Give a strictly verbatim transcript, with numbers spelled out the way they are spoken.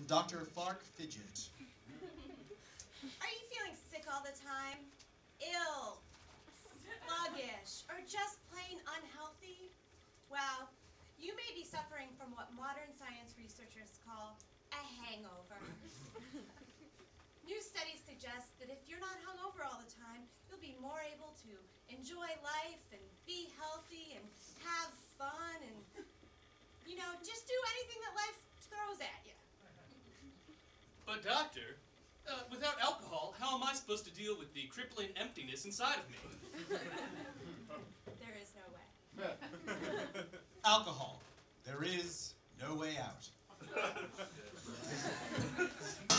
Doctor Fark Fidget. Are you feeling sick all the time? Ill? Sluggish? Or just plain unhealthy? Well, you may be suffering from what modern science researchers call a hangover. New studies suggest that if you're not hungover all the time, you'll be more able to enjoy life and be healthy and have fun and, you know, just do anything that life throws at you. But doctor, uh, without alcohol, how am I supposed to deal with the crippling emptiness inside of me? There is no way. Alcohol. There is no way out.